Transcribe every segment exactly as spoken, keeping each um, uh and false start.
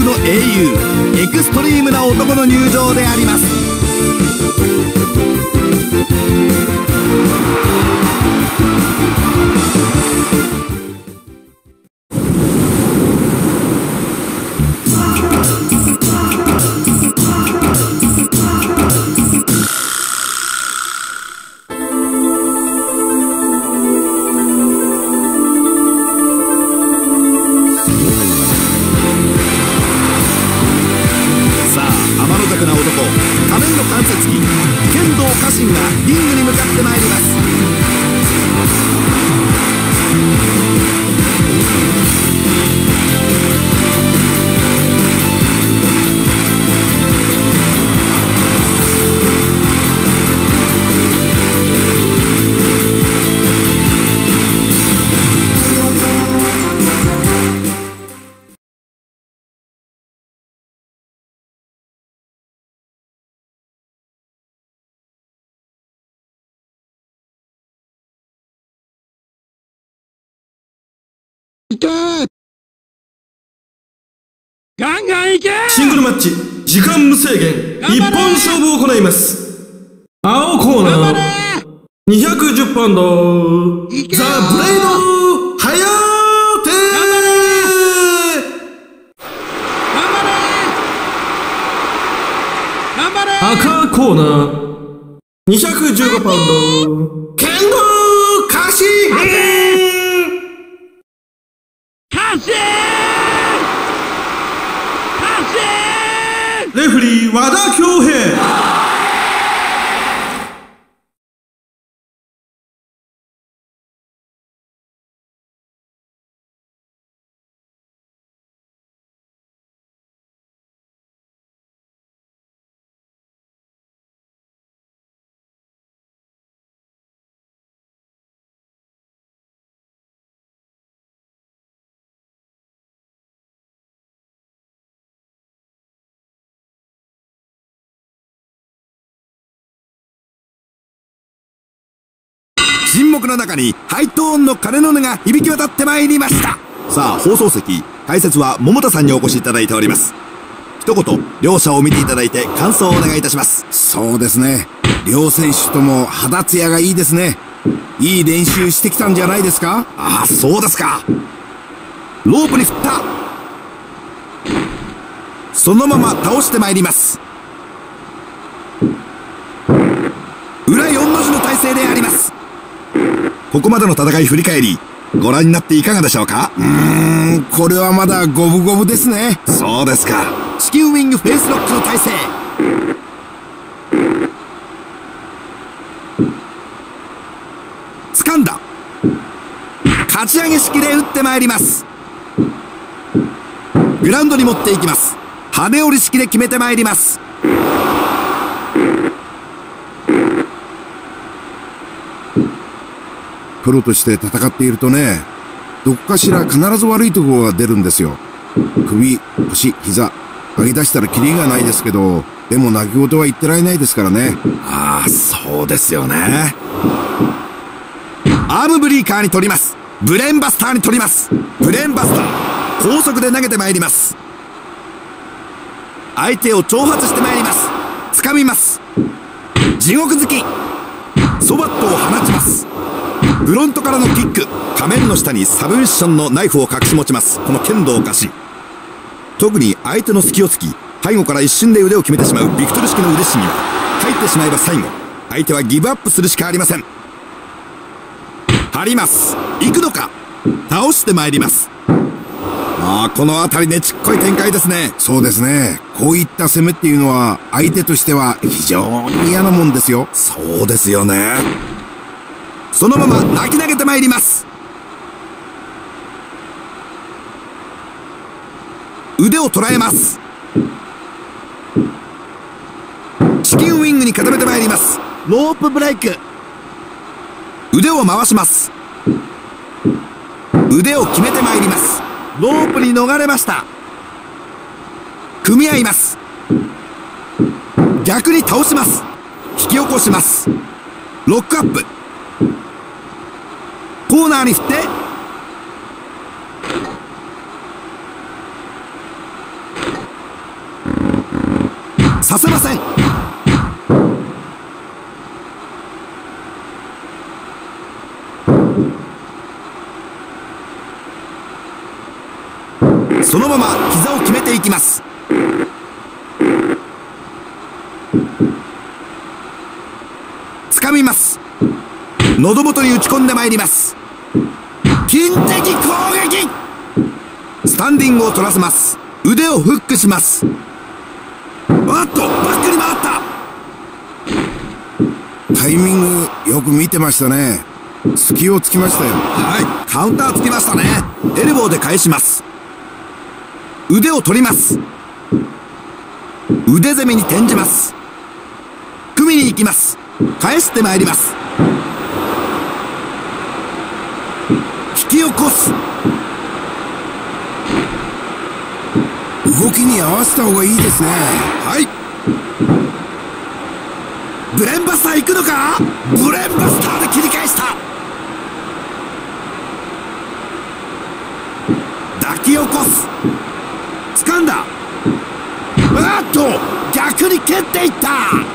の英雄、エクストリームな男の入場であります。 ガンガンいけ。 シングルマッチ時間無制限一本勝負を行います。青コーナーにひゃくじゅうポンドザ・ブレイドハヤーテ。赤コーナーにひゃくじゅうごポンド剣道カシカシレフリー和田恭平。 沈黙の中にハイトーンの鐘の音が響き渡ってまいりました。さあ、放送席、解説は桃田さんにお越しいただいております。一言、両者を見ていただいて感想をお願いいたします。 そうですね。両選手とも肌ツヤがいいですね。いい練習してきたんじゃないですか？ ああ、そうですか。ロープに振った。そのまま倒してまいります。裏よんの字の体勢であります。ここまでの戦い振り返り、ご覧になっていかがでしょうか？ うーん、これはまだ五分五分ですね。 そうですか。地球ウィングフェイスロックの体勢。掴んだ。かち上げ式で打ってまいります。グラウンドに持っていきます。羽織り式で決めてまいります。 プロとして戦っているとね、どっかしら必ず悪いところが出るんですよ。首、腰、膝、上げ出したらキリがないですけど、でも泣き言は言ってられないですからね。 ああ、そうですよね。アームブリーカーに取ります。ブレーンバスターに取ります。ブレーンバスター、高速で投げてまいります。相手を挑発してまいります。掴みます。地獄突き、ソバットを放ちます。フロントからのキック、仮面の下にサブミッションのナイフを隠し持ちます。この剣道家臣、特に相手の隙を突き、背後から一瞬で腕を決めてしまうビクトル式の腕しぎは、入ってしまえば最後、相手はギブアップするしかありません。張ります。行くのか。倒してまいります。ああ、この辺りね、ちっこい展開ですね。 そうですね。こういった攻めっていうのは相手としては非常に嫌なもんですよ。 そうですよね。そのまま泣き投げてまいります。腕を捉えます。チキンウィングに固めてまいります。ロープブレイク、腕を回します。腕を決めてまいります。ロープに逃れました。組み合います。逆に倒します。引き起こします。ロックアップ、コーナーに振ってさせません。そのまま膝を決めていきます。掴みます。喉元に打ち込んでまいります。金的攻撃。スタンディングを取らせます。腕をフックします。あっとバックに回った。 タイミングよく見てましたね。隙をつきましたよ。 はい、カウンターつきましたね。エルボーで返します。腕を取ります。腕攻めに転じます。組みに行きます。返してまいります。引き起こす。 動きに合わせた方がいいですね。 はい。ブレンバスター行くのか。ブレンバスターで切り返した。抱き起こす。掴んだ。あっと逆に蹴っていった。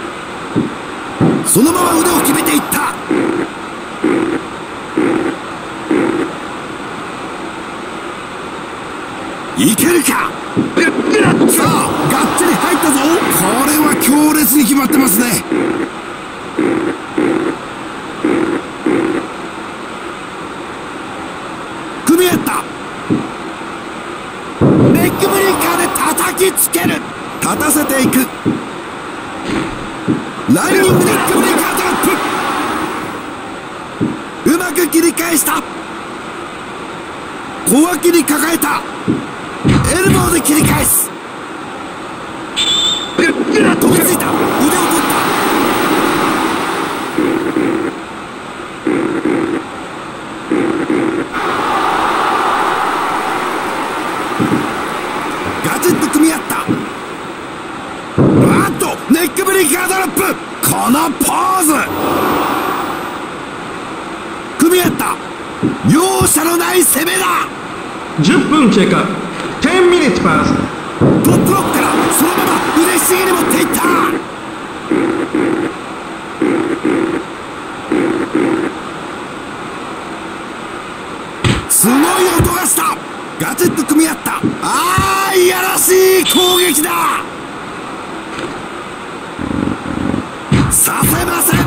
そのまま腕を決めていった。いけるか。さあがっちり入ったぞ。 これは強烈に決まってますね。 組み合った。ネックブリーカーで叩きつける。立たせていく。ライニングネックブリーカードロップ。うまく切り返した。小脇に抱えた。エルボーで切り返す。飛びついた。腕を取った。ガチッと組み合った。あっとネックブリーカードロップ。このポーズ。組み合った。容赦のない攻めだ。 じゅっぷん経過。じゅうミニッツパス。 トップロックからそのまま腕ひしぎに持っていった。すごい音がした。ガチッと組み合った。ああいやらしい攻撃だ。させません。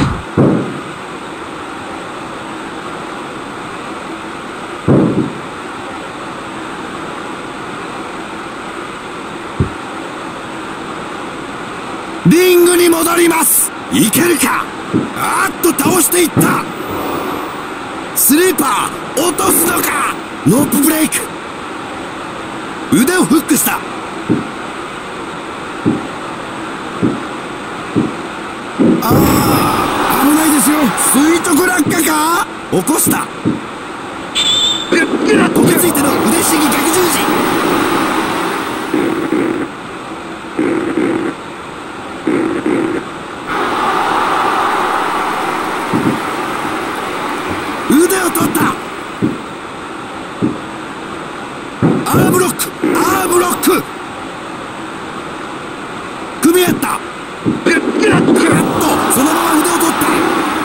リングに戻ります。いけるか。あっと倒していった。スリーパー落とすのか。ロープブレイク。腕をフックした。ああ危ないですよ。垂直落下か。起こした。飛びついての腕ひしぎ逆十字。腕を取った。アームロック。アームロック。組み合った。グッとそのまま腕を取った。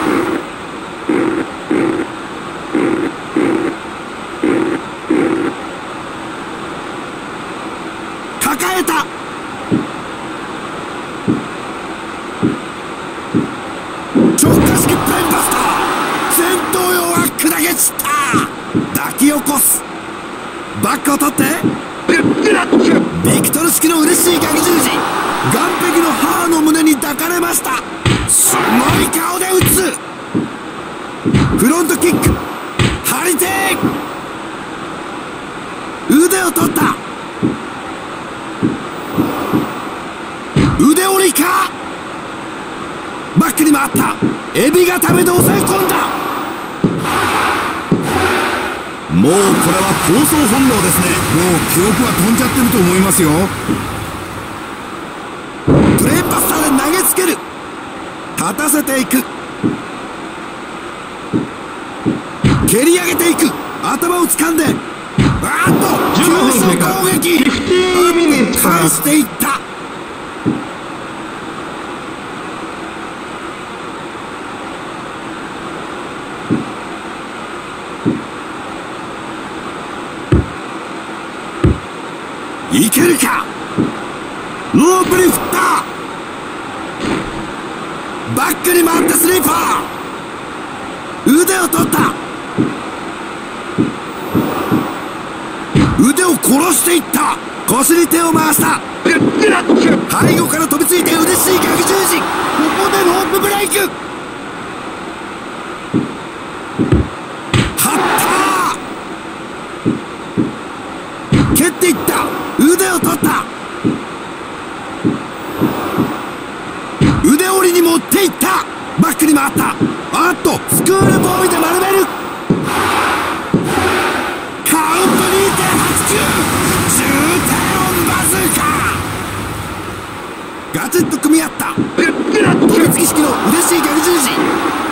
抱えた。直下式プレンバスター。戦闘用は砕け散った。抱き起こす。バックを取って。ビクトル式の嬉しい逆十字。岸壁の母の胸に抱かれました。すごい顔で打つ。フロントキック。張り手。腕を取った。腕折りか。バックに回った。エビ固めで抑え込んだ。もうこれは闘争本能ですね。 もう記憶は飛んじゃってると思いますよ。 ブレーンバスターで投げつける。立たせていく。蹴り上げていく。頭を掴んで。あっと急所攻撃。返していった。 いけるか。ロープに振った。バックに回ってスリーパー。腕を取った。腕を殺していった。腰に手を回した。背後から飛びついて嬉しい逆十字。ここでロープブレイク。張った。蹴っていった。腕を取った。腕折りに持っていった。バックに回った。あっとスクールボーイで丸める。カウント にてんはちきゅう。重低音バズーカ。ガチッと組み合った。飛びつき式の嬉しい逆十字。